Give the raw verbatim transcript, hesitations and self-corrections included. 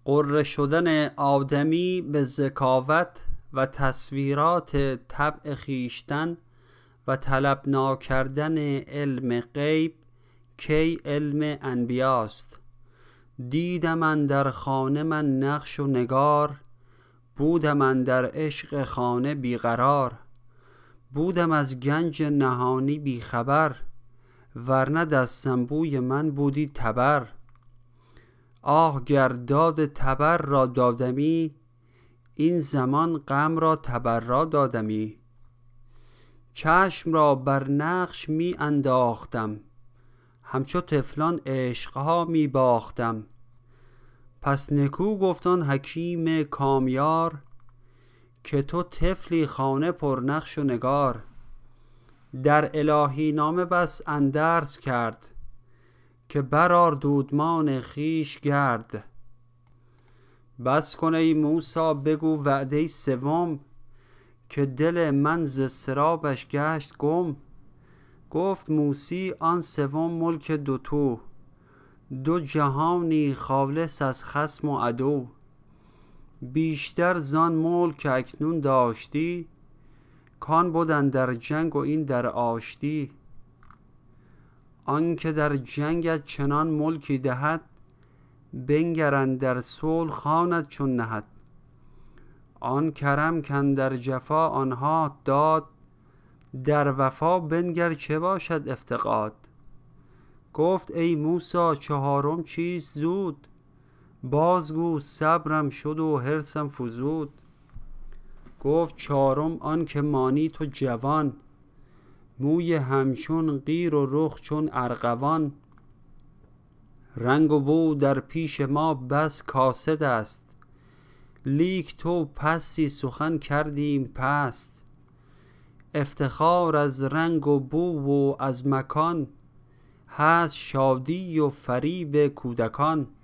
غره شدن آدمی به ذکاوت و تصویرات طبع خویشتن و طلب ناکردن علم غیب کی علم انبیاست. دیدم اندر خانه من نقش و نگار، بودم اندر عشق خانه بیقرار. بودم از گنج نهانی بیخبر، ورنه دستنبوی من بودی تبر. آه گر داد تبر را دادمی، این زمان غم را تبر را دادمی. چشم را بر نقش می انداختم، همچو طفلان عشقها می باختم. پس نکو گفت آن حکیم کامیار، که تو طفلی خانه پر نقش و نگار. در الهی نامه بس اندرز کرد، که برآر دودمان خویش گرد. بس کن ای موسی بگو وعده سوم، که دل من ز اضطرابش گشت گم. گفت موسی آن سوم ملک دوتو، دو جهانی خالص از خصم و عدو. بیشتر زان ملک که اکنون داشتی، کان بود اندر جنگ و این در آشتی. آن که در جنگت چنان ملکی دهد، بنگر اندر صلح خواند چون نهد. آن کرم کاندر جفا آنها داد، در وفا بنگر چه باشد افتقاد. گفت ای موسی چهارم چیست زود، بازگو صبرم شد و حرصم فزود. گفت چهارم آن که مانی تو جوان، موی همچون قیر و رخ چون ارغوان. رنگ و بو در پیش ما بس کاسد است، لیک تو پستی سخن کردیم پست. افتخار از رنگ و بو و از مکان، هست شادی و فریب کودکان.